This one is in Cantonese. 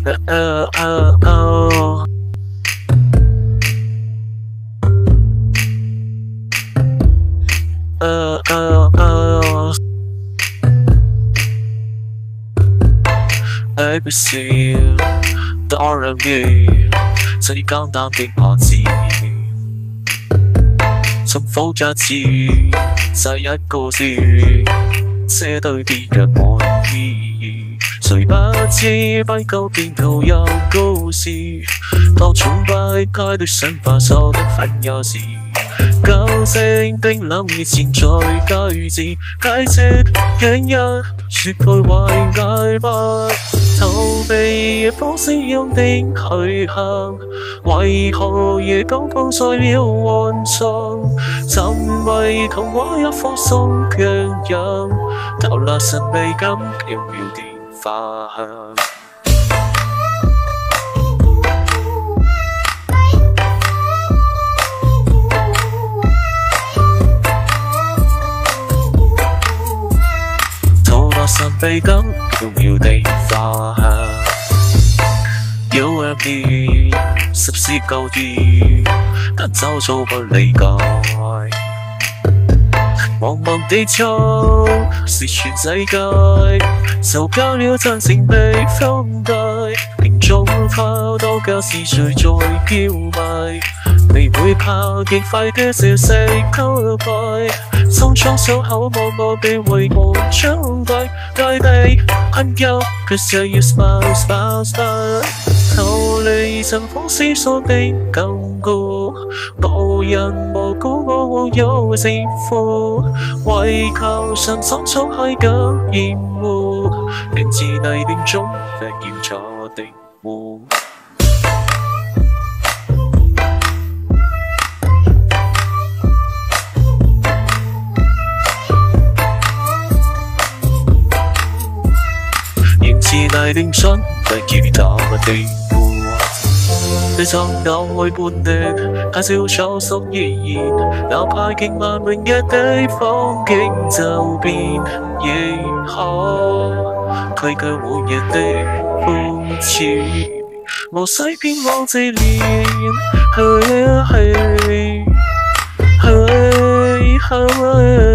哦。愛不笑，當然要，最簡單的拍子，重複一次，再一個字，這對別人沒意義。誰不知不夠變到有故事，當崇拜街對想法手的很有時。究竟冰冷以前在句子解釋原因，說句壞解不逃避嘅方式用定去向，為何夜高高在了幻想，沉迷童話一顆心強忍，投落神秘感飄渺電花香。神秘感飄渺地花香，有人意14舊意，但找做不理解。茫茫地球是全世界，受夠了真誠被封閉，連中炮都教是誰在叫賣，你會怕極快的消息勾敗。匆匆數口默默地為我將敗，大地很憂，卻想要 smile smile smile， 逃離塵封思索的禁錮，無人無故我有幸福，為求神心衝開感厭惡，令自泥澱中忽要坐定戶。自泥澱中不要打不地步，對曾有愛伴的太少草屬依然，哪怕經萬永一的風景就變，亦可推卻每日的諷刺，無需偏往自憐，去去去去。